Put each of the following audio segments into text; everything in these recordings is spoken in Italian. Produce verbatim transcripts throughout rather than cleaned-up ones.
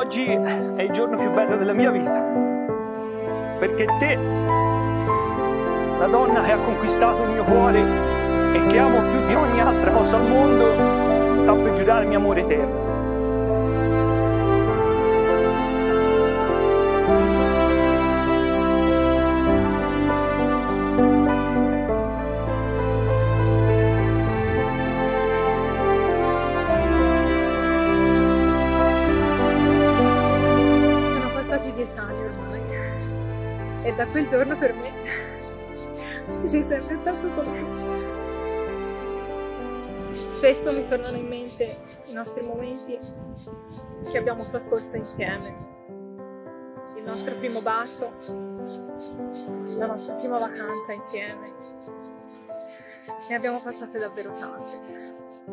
Oggi è il giorno più bello della mia vita, perché te, la donna che ha conquistato il mio cuore e che amo più di ogni altra cosa al mondo, sta per giurare il mio amore eterno. Dieci anni ormai, e da quel giorno per me sei sempre stato solo tu. Spesso mi tornano in mente i nostri momenti che abbiamo trascorso insieme, il nostro primo bacio, la nostra prima vacanza insieme. Ne abbiamo passate davvero tante.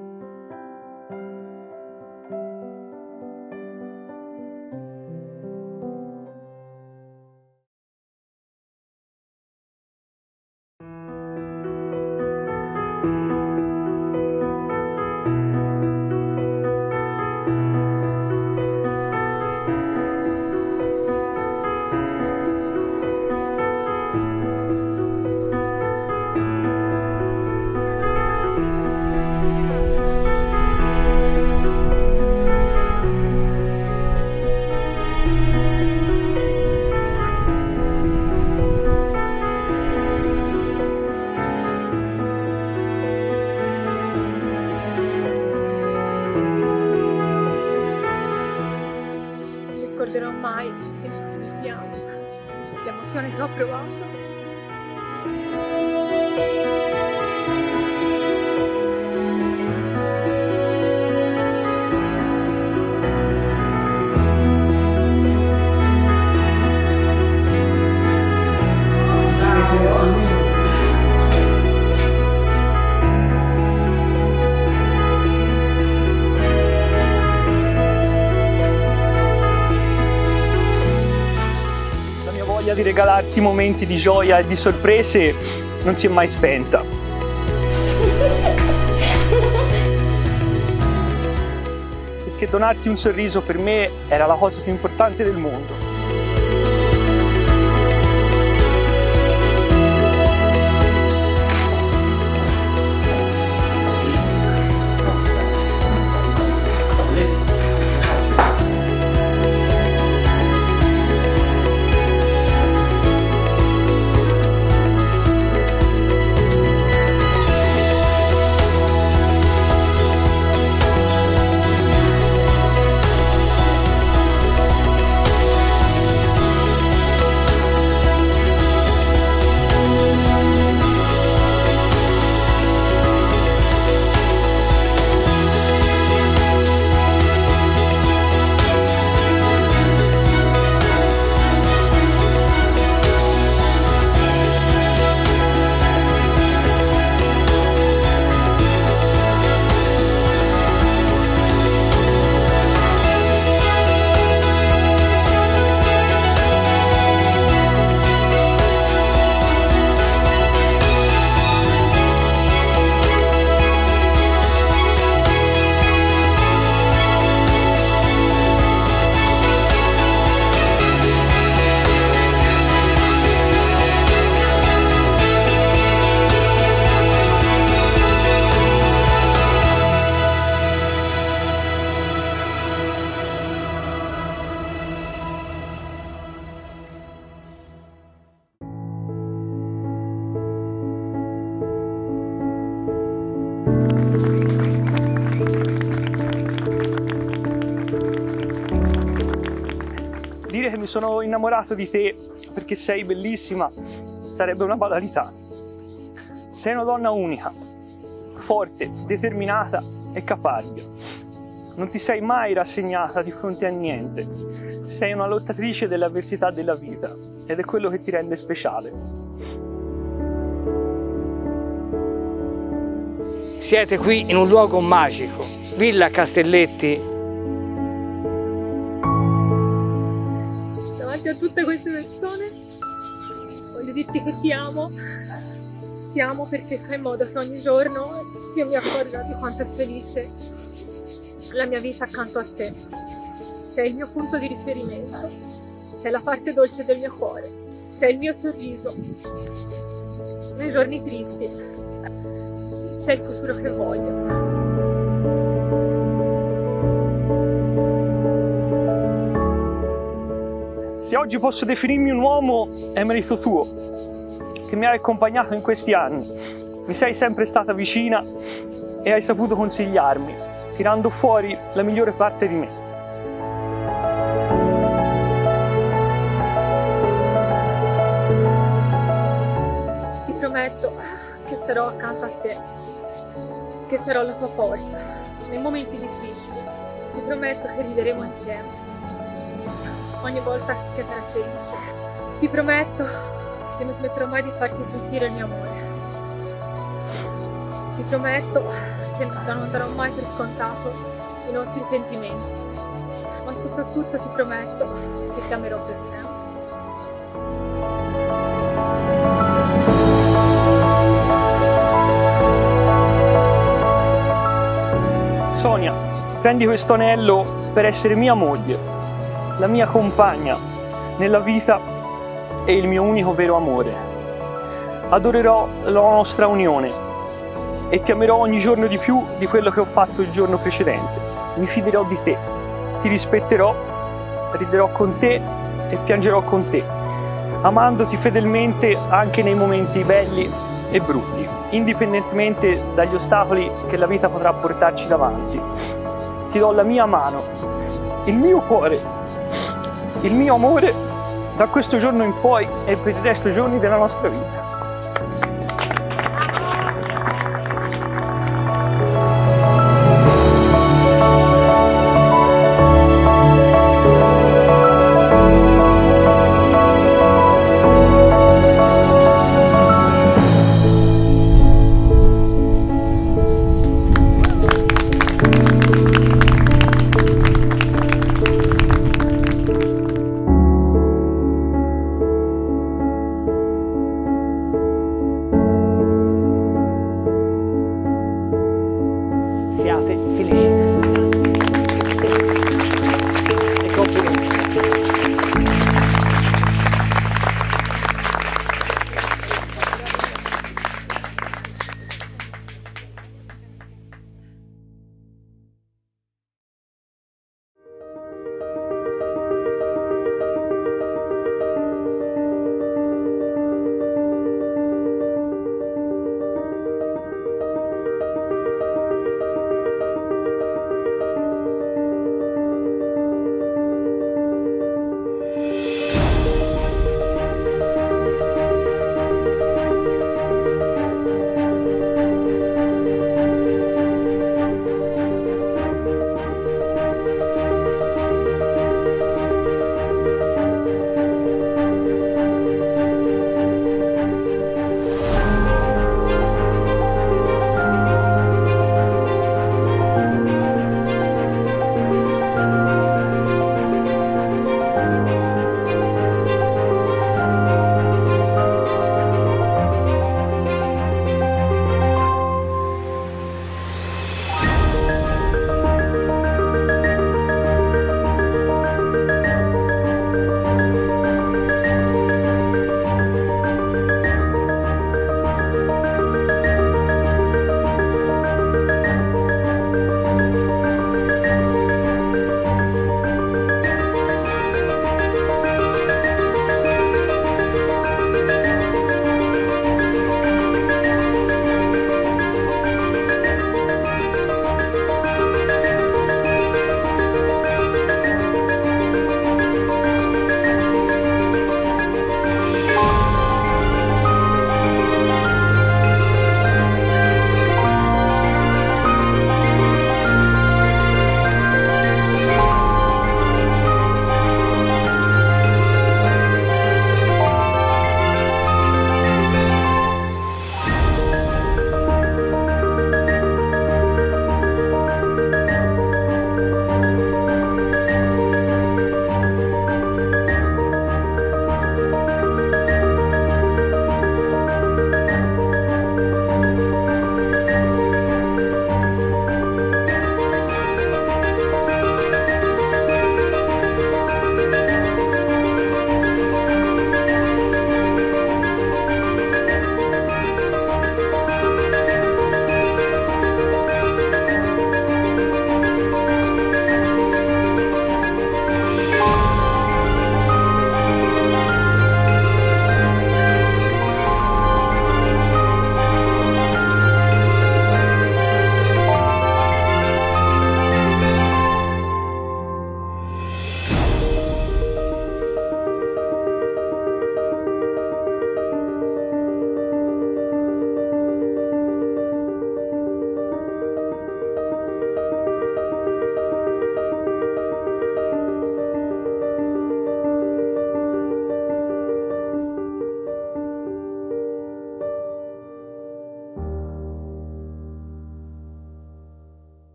Non ricorderò mai che ti amo, l'emozione che ho provato. Di regalarti momenti di gioia e di sorprese non si è mai spenta. Perché donarti un sorriso per me era la cosa più importante del mondo. Dire che mi sono innamorato di te perché sei bellissima sarebbe una banalità. Sei una donna unica, forte, determinata e caparbia. Non ti sei mai rassegnata di fronte a niente. Sei una lottatrice delle avversità della vita ed è quello che ti rende speciale. Siete qui in un luogo magico, Villa Castelletti. Davanti a tutte queste persone voglio dirti che ti amo, ti amo perché fai in modo che ogni giorno io mi accorga di quanto è felice la mia vita accanto a te. sei il mio punto di riferimento, sei la parte dolce del mio cuore, sei il mio sorriso nei giorni tristi, sei il futuro che voglio. Se oggi posso definirmi un uomo è merito tuo, che mi hai accompagnato in questi anni. Mi sei sempre stata vicina e hai saputo consigliarmi, tirando fuori la migliore parte di me. Ti prometto che sarò accanto a te, che sarò la tua forza nei momenti difficili. Ti prometto che rideremo insieme ogni volta che sarai felice. Ti prometto che non smetterò mai di farti sentire il mio amore. Ti prometto che non darò mai per scontato i nostri sentimenti, ma soprattutto ti prometto che ti amerò per sempre. Sonia, prendi questo anello per essere mia moglie, la mia compagna nella vita e il mio unico vero amore. Adorerò la nostra unione e ti amerò ogni giorno di più di quello che ho fatto il giorno precedente. Mi fiderò di te, ti rispetterò, riderò con te e piangerò con te, amandoti fedelmente anche nei momenti belli e brutti, indipendentemente dagli ostacoli che la vita potrà portarci davanti. Ti do la mia mano, il mio cuore, il mio amore da questo giorno in poi e per il resto dei giorni della nostra vita. Siate felici.